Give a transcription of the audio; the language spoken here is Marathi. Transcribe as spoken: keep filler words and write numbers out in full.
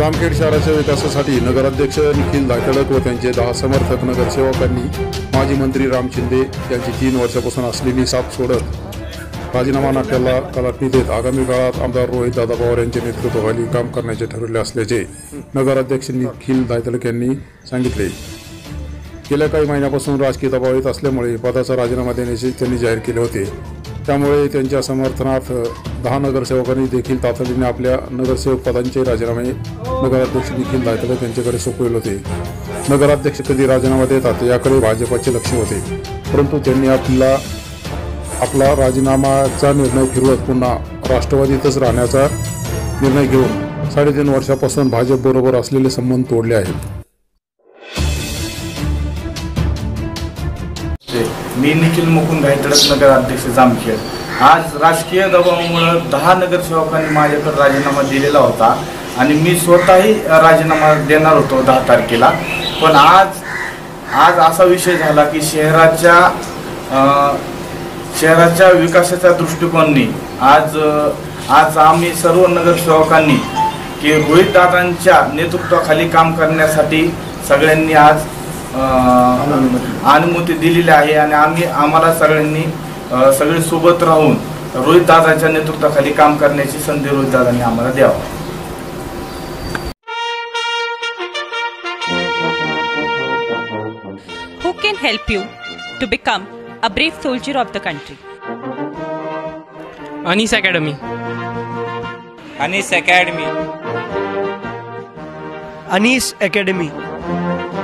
जामखेड शहराच्या विकासासाठी नगराध्यक्ष निखिल दायतळक व त्यांचे दहा समर्थक नगरसेवकांनी माजी मंत्री राम शिंदे यांची तीन वर्षापासून असलेली साथ सोडत राजीनामा नाट्याला कलाटणी देत आगामी काळात आमदार रोहित दादा पवार यांच्या नेतृत्वाखाली काम करण्याचे ठरवले असल्याचे नगराध्यक्ष निखिल दायतळक यांनी सांगितले। गेल्या काही महिन्यापासून राजकीय दबाव येत असल्यामुळे पदाचा राजीनामा देण्याचे त्यांनी जाहीर केले होते। त्यामुळे त्यांच्या समर्थनार्थ दहा नगरसेवकांनी देखील तातडीने आपल्या नगरसेवक पदांचे राजीनामे नगराध्यक्ष निखिल दायतळक यांच्याकडे सोपवले होते। नगराध्यक्ष कधी राजीनामा देतात याकडे भाजपचे लक्ष होते, परंतु त्यांनी आपला आपला राजीनामाचा निर्णय फिरवत पुन्हा राष्ट्रवादीतच राहण्याचा निर्णय घेऊन साडेतीन वर्षापासून भाजपबरोबर असलेले संबंध तोडले आहेत। मी निखिल मुकुंद दायतळक नगराध्यक्ष जामखेड। आज राजकीय दबावामुळे दहा नगरसेवकांनी माझ्याकडे राजीनामा दिलेला होता आणि मी स्वतःही राजीनामा देणार होतो दहा तारखेला, पण आज आज असा विषय झाला की शहराच्या शहराच्या विकासाच्या दृष्टिकोनाने आज आज आम्ही सर्व नगरसेवकांनी की रोहित दादांच्या नेतृत्वाखाली काम करण्यासाठी सगळ्यांनी आज अनुमती दिलेली आहे आणि आम्ही आम्हाला सगळ्यांनी सगळे सोबत राहून रोहित दादांच्या नेतृत्वाखाली काम करण्याची संधी रोहित दादांनी आम्हाला द्यावा। Who can help you to become a brave soldier of the country? Anis Academy. Anis Academy. Anis Academy.